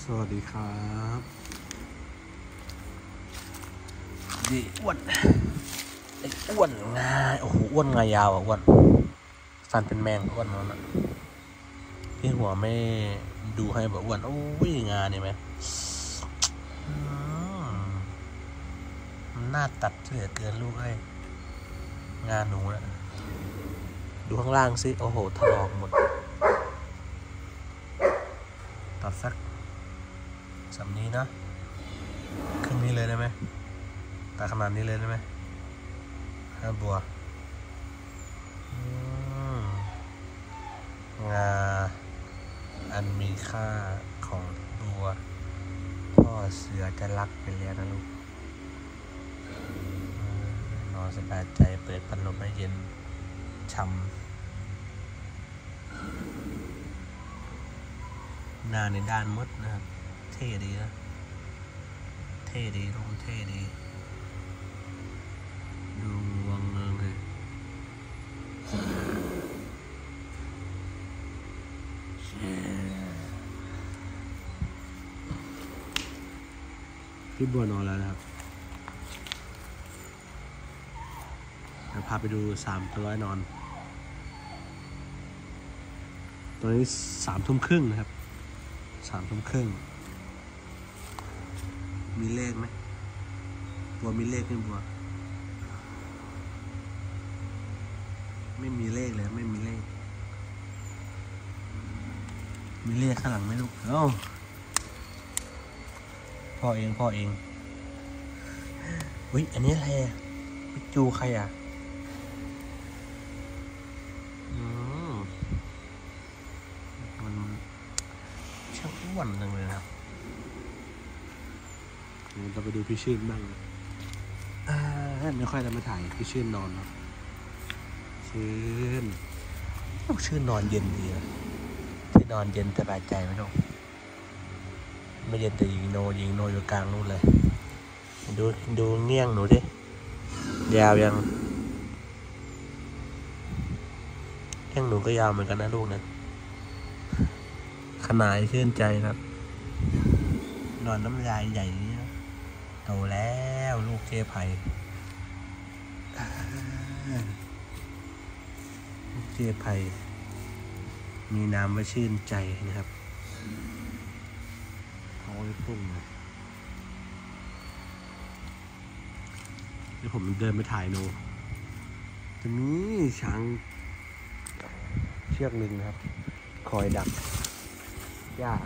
วัสดีครับดีอ้วนไอ้อ้วนงาโอ้โหอ้วนงายาวอ่ะอ้วนฟันเป็นแมงอ้วนนั่นนะที่หัวไม่ดูให้แบบอ้วนโอ้ยงาเนี่ยไหมหน้าตัดเหลือเกินลูกเอ้ยงาหนูนะดูข้างล่างสิโอ้โหถลอกหมดตัดสักสำนี้นะครึ่งนี้เลยได้ไหมตาขนาดนี้เลยได้ไหมบัวงาอันมีค่าของบัวพ่อเสือจะรักไปแล้วนะลูกนอนสบายใจเปิดพัดลมให้เย็นช่ำหน้าในด้านมดนะครับเท่ดีนะเท่ดีลูกเท่ดีดูวังเงิงเลยพี่บัวนอนแล้วนะครับเดี๋ยวพาไปดู3 ตัวให้นอนตอนนี้3 ทุ่มครึ่งนะครับ3 ทุ่มครึ่งมีเลขไหมบัวมีเลขไหมบัวไม่มีเลขเลยไม่มีเลขมีเลขข้างหลังไหมลูกเอ้าพ่อเองอุ๊ยอันนี้อะไรอ่ะปิจูใครอ่ะมันช่างอ้วนจังเลยนะครับเราไปดูพี่ชื่นบ้างไม่ค่อยได้มาถ่ายพี่ชื่นนอนเนาะชื่นนอนเย็นดีนะที่นอนเย็นสบายใจไหมลูกไม่เย็นแต่ยิงโนอยู่กลางนู่นเลยดูเงี้ยงหนูดิยาวยังเงี้ยงหนูก็ยาวเหมือนกันนะลูกนะขนาดชื่นใจครับนอนน้ำลายใหญ่นี้โตแล้วลูกเจ๊ไผ่ลูกเจ๊ไผ่มีนามว่าชื่นใจนะครับเขาไว้พุ่งนะเดี๋ยวผมเดินไปถ่ายโนจะมีช้างเชือกหนึ่งนะครับคอยดักหญ้า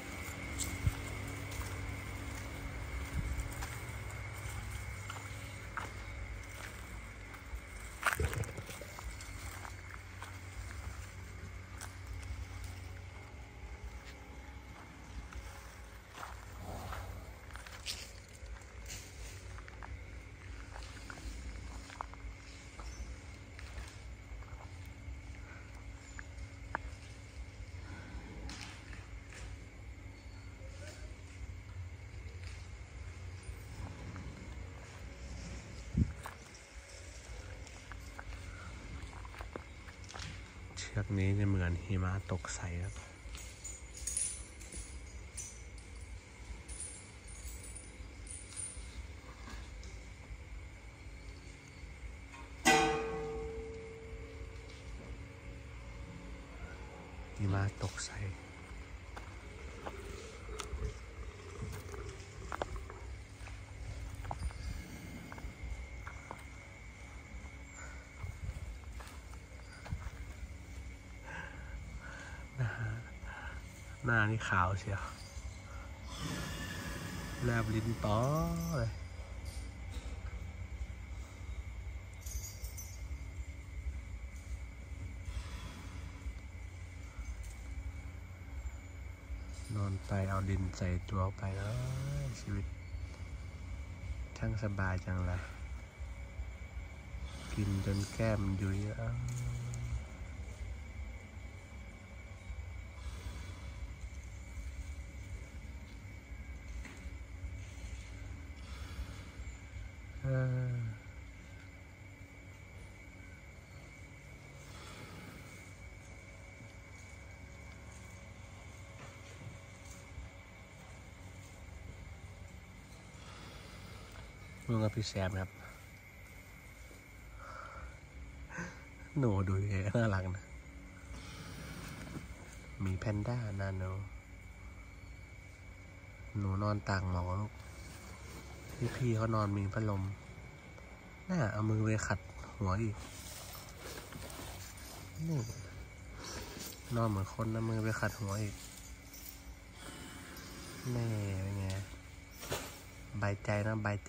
เชือกนี้จะเหมือนหิมะตกใส่ครับหิมะตกใส่หน้านี่ขาวเชียวแลบลิ้นต้อเลยนอนไปเอาดินใส่ตัวไปแล้วชีวิตช่างสบายจังเลยกินจนแก้มยุ่ยลุงกับพี่แซมครับหนูดูยังไงน่ารักนะมีแพนด้านาโนหนูนอนต่างหมอนลูกพี่เขานอนมีพัดลมน่าเอามือไปขัดหัวอีกนี่นอนเหมือนคนนะมือไปขัดหัวอีกแม่เป็นไงใบใจนะใบใจ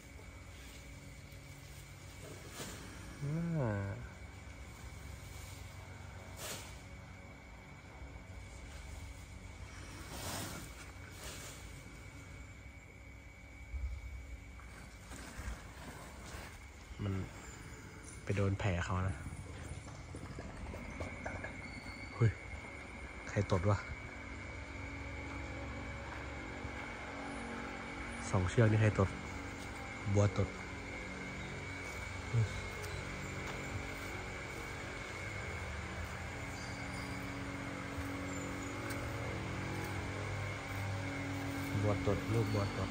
มันไปโดนแผลเขานะเฮ้ยใครตดวะ2 เชือกนี่ใครตดบัวตดบัวตดลูกบัวตด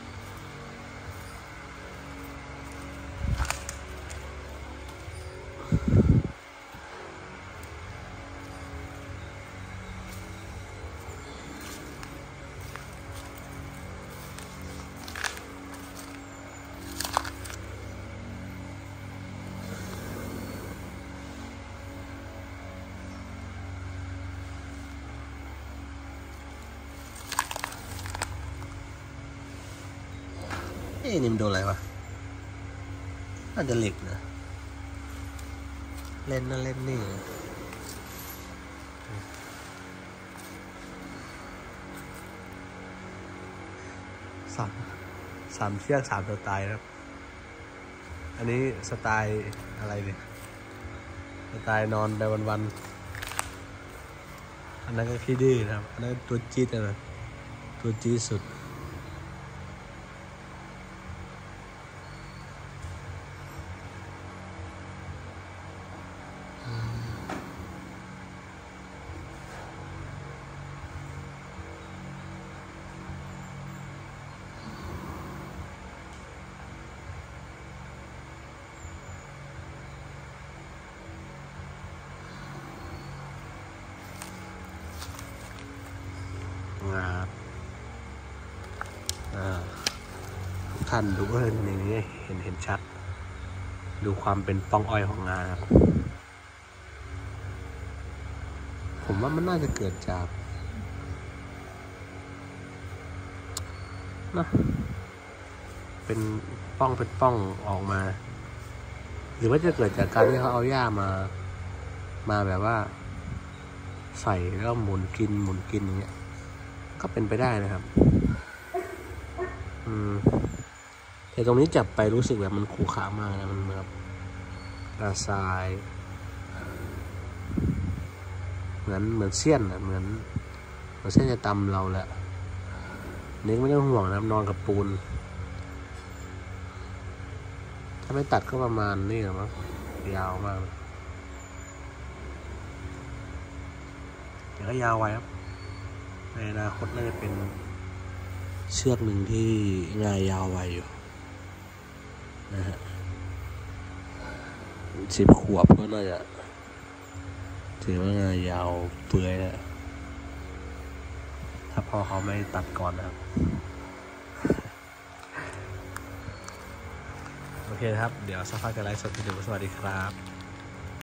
นี่มันโดนอะไรวะน่าจะเหล็กนะเล่นนั่นเล่นนี่สามเชือก3 สไตล์ครับอันนี้สไตล์อะไรเนี่ยสไตล์นอนไปวันๆอันนั้นก็ขี้ดื้อนะครับอันนั้นตัวจี๊ดนะตัวจี๊ดสุดงาทุกท่านดูก็เห็นอย่างนี้เห็นชัดดูความเป็นปองอ้อยของงาครับผมว่ามันน่าจะเกิดจากนะเป็นป้องออกมาหรือว่าจะเกิดจากการที่เขาเอาหญ้ามาแบบว่าใส่แล้วหมุนกินอย่างเงี้ยก็เป็นไปได้นะครับแต่ตรงนี้จับไปรู้สึกแบบมันขูขามากนะมันเหมือนกระทรายเหมือนเสี้ยนอ่ะเหมือนเส้นจะตำเราแหละนี่ไม่ต้องห่วงนะนอนกับปูนถ้าไม่ตัดก็ประมาณนี้หรอมั้งยาวมากแต่ก็ยาวไว้ครับในอนาคตน่าจะเป็นเชือกหนึ่งที่งายาวไวอยู่นะฮะ10 ขวบก็น่าจะถือว่างายาวเปื่อยแล้วถ้าพ่อเขาไม่ตัดก่อนนะครับโอเคครับเดี๋ยวสักพักจะไลฟ์สดกันดูสวัสดีครับ